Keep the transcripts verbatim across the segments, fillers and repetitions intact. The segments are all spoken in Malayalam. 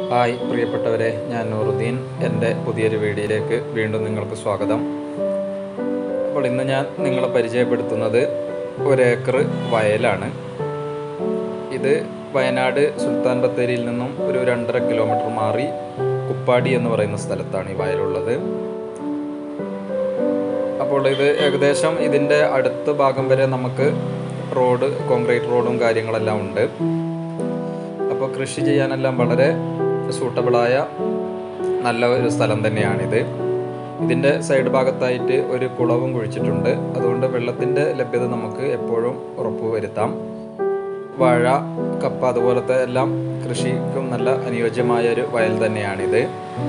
ഹായ് പ്രിയപ്പെട്ടവരെ, ഞാൻ നൂറുദ്ദീൻ. എൻ്റെ പുതിയൊരു വീഡിയോയിലേക്ക് വീണ്ടും നിങ്ങൾക്ക് സ്വാഗതം. അപ്പോൾ ഇന്ന് ഞാൻ നിങ്ങളെ പരിചയപ്പെടുത്തുന്നത് ഒരേക്കർ വയലാണ്. ഇത് വയനാട് സുൽത്താൻ ബത്തേരിയിൽ നിന്നും ഒരു രണ്ടര കിലോമീറ്റർ മാറി കുപ്പാടി എന്ന് പറയുന്ന സ്ഥലത്താണ് ഈ വയലുള്ളത്. അപ്പോൾ ഇത് ഏകദേശം ഇതിൻ്റെ അടുത്ത ഭാഗം വരെ നമുക്ക് റോഡ്, കോൺക്രീറ്റ് റോഡും കാര്യങ്ങളെല്ലാം ഉണ്ട്. അപ്പോൾ കൃഷി ചെയ്യാനെല്ലാം വളരെ സൂട്ടബിളായ നല്ല ഒരു സ്ഥലം തന്നെയാണിത്. ഇതിൻ്റെ സൈഡ് ഭാഗത്തായിട്ട് ഒരു കുളവും കുഴിച്ചിട്ടുണ്ട്. അതുകൊണ്ട് വെള്ളത്തിൻ്റെ ലഭ്യത നമുക്ക് എപ്പോഴും ഉറപ്പുവരുത്താം. വാഴ, കപ്പ അതുപോലത്തെ എല്ലാം കൃഷിക്കും നല്ല അനുയോജ്യമായ ഒരു വയൽ തന്നെയാണിത്.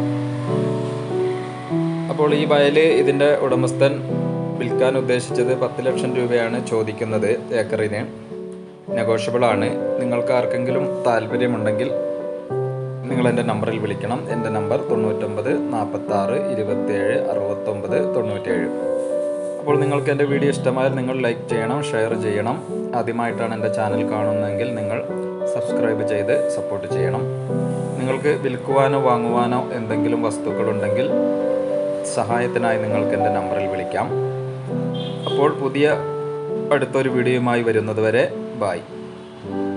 അപ്പോൾ ഈ വയൽ ഇതിൻ്റെ ഉടമസ്ഥൻ വിൽക്കാൻ ഉദ്ദേശിച്ചത് പത്ത് ലക്ഷം രൂപയാണ് ചോദിക്കുന്നത് ഏക്കറിന്. നെഗോഷ്യബിൾ ആണ്. നിങ്ങൾക്ക് ആർക്കെങ്കിലും താല്പര്യമുണ്ടെങ്കിൽ നിങ്ങൾ എൻ്റെ നമ്പറിൽ വിളിക്കണം. എൻ്റെ നമ്പർ തൊണ്ണൂറ്റൊമ്പത് നാൽപ്പത്താറ് ഇരുപത്തേഴ് അറുപത്തൊമ്പത് തൊണ്ണൂറ്റേഴ്. അപ്പോൾ നിങ്ങൾക്ക് എൻ്റെ വീഡിയോ ഇഷ്ടമായാൽ നിങ്ങൾ ലൈക്ക് ചെയ്യണം, ഷെയർ ചെയ്യണം. ആദ്യമായിട്ടാണ് എൻ്റെ ചാനൽ കാണുന്നതെങ്കിൽ നിങ്ങൾ സബ്സ്ക്രൈബ് ചെയ്ത് സപ്പോർട്ട് ചെയ്യണം. നിങ്ങൾക്ക് വിൽക്കുവാനോ വാങ്ങുവാനോ എന്തെങ്കിലും വസ്തുക്കളുണ്ടെങ്കിൽ സഹായത്തിനായി നിങ്ങൾക്ക് എൻ്റെ നമ്പറിൽ വിളിക്കാം. അപ്പോൾ പുതിയ അടുത്തൊരു വീഡിയോയുമായി വരുന്നതുവരെ ബായ്.